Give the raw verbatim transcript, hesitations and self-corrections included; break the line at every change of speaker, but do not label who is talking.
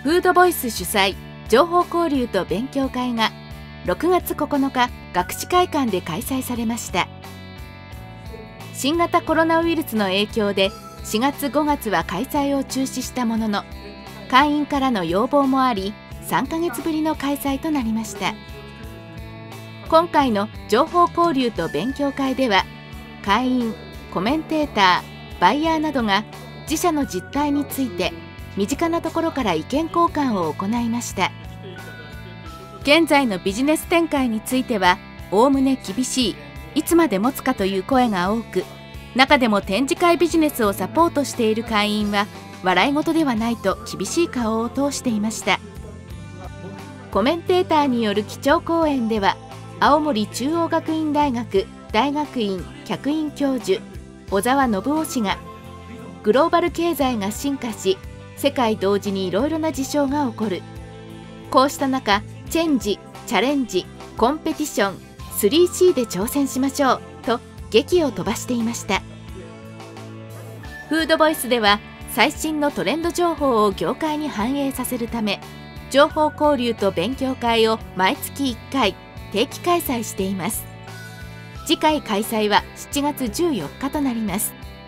フードボイス主催情報交流と勉強会がろくがつここのか学士会館で開催されました。新型コロナウイルスの影響でしがつごがつは開催を中止したものの、会員からの要望もありさんかげつぶりの開催となりました。今回の情報交流と勉強会では、会員、コメンテーター、バイヤーなどが自社の実態について身近なところから意見交換を行いました。現在のビジネス展開についてはおおむね厳しい、いつまで持つかという声が多く、中でも展示会ビジネスをサポートしている会員は笑い事ではないと厳しい顔を通していました。コメンテーターによる基調講演では、青森中央学院大学大学院客員教授小沢信夫氏が、グローバル経済が進化し世界同時にいろいろな事象が起こる、こうした中チェンジ、チャレンジ、コンペティション スリーシー で挑戦しましょうと檄を飛ばしていました。フードボイスでは最新のトレンド情報を業界に反映させるため、情報交流と勉強会を毎月いっかい定期開催しています。次回開催はしちがつじゅうよっかとなります。